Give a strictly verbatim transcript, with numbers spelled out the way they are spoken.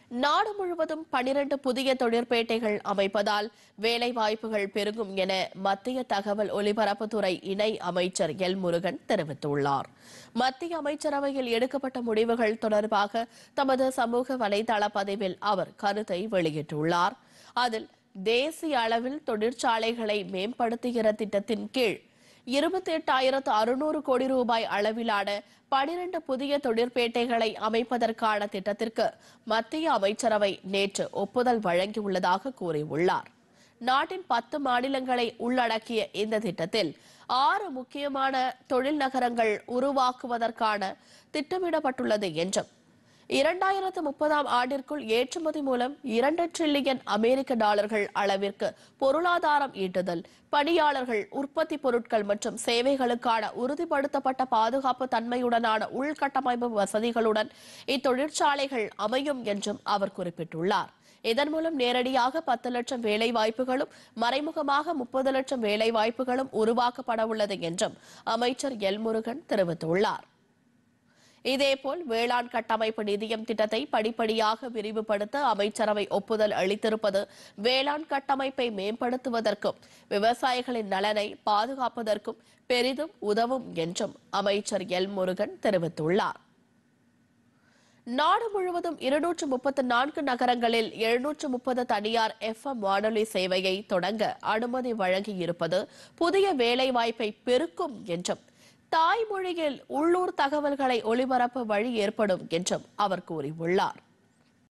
நாடு முழுவதும் பனிரண்டு புதிய தொழிற்பேட்டைகள் அமைப்பதால் வேலை வாய்ப்புகள் பெருகும் என மத்திய தகவல் ஒலிபரப்புத்துறை இணை அமைச்சர் எல் முருகன் தெரிவித்துள்ளார். மத்திய அமைச்சரவையில் எடுக்கப்பட்ட முடிவுகள் தொடர்பாக தமது சமூக வலைதள பதிவில் அவர் கருத்தை வெளியிட்டுள்ளார். அதில் தேசிய அளவில் தொழிற்சாலைகளை மேம்படுத்துகிற திட்டத்தின் கீழ் இருபத்தி எட்டாயிரத்து அறுநூறு கோடி ரூபாய் அளவிலான பனிரண்டு புதிய தொழிற்பேட்டைகளை அமைப்பதற்கான திட்டத்திற்கு மத்திய அமைச்சரவை நேற்று ஒப்புதல் வழங்கியுள்ளதாக கூறியுள்ளார். நாட்டின் பத்து மாநிலங்களை உள்ளடக்கிய இந்த திட்டத்தில் ஆறு முக்கியமான தொழில் நகரங்கள் உருவாக்குவதற்கான திட்டமிடப்பட்டுள்ளது என்றும் இரண்டாயிரத்து முப்பதாம் ஆண்டிற்குள் ஏற்றுமதி மூலம் இரண்டு டிரில்லியன் அமெரிக்க டாலர்கள் அளவிற்கு பொருளாதாரம் ஈட்டுதல், பணியாளர்கள், உற்பத்தி பொருட்கள் மற்றும் சேவைகளுக்கான உறுதிப்படுத்தப்பட்ட பாதுகாப்பு தன்மையுடனான உள்கட்டமைப்பு வசதிகளுடன் இத்தொழிற்சாலைகள் அமையும் என்றும் அவர் குறிப்பிட்டுள்ளார். இதன் மூலம் நேரடியாக பத்து லட்சம் வேலை வாய்ப்புகளும் மறைமுகமாக முப்பது லட்சம் வேலை வாய்ப்புகளும் உருவாக்கப்பட உள்ளது என்றும் அமைச்சர் எல் முருகன் தெரிவித்துள்ளார். இதேபோல் வேளாண் கட்டமைப்பு நிதியம் திட்டத்தை படிப்படியாக விரிவுபடுத்த அமைச்சரவை ஒப்புதல் அளித்திருப்பது வேளாண் கட்டமைப்பை மேம்படுத்துவதற்கும் விவசாயிகளின் நலனை பாதுகாப்பதற்கும் பெரிதும் உதவும் என்றும் அமைச்சர் எல் முருகன் தெரிவித்துள்ளார். நாடு முழுவதும் இருநூற்று முப்பத்தி நான்கு நகரங்களில் எழுநூற்று முப்பது தனியார் எஃப் எம் வானொலி சேவையை தொடங்க அனுமதி வழங்கியிருப்பது புதிய வேலைவாய்ப்பை பெருக்கும் என்றும் தாய்மொழியில் உள்ளூர் தகவல்களை ஒலிபரப்ப வழி ஏற்படும் என்றும் அவர் கூறியுள்ளார்.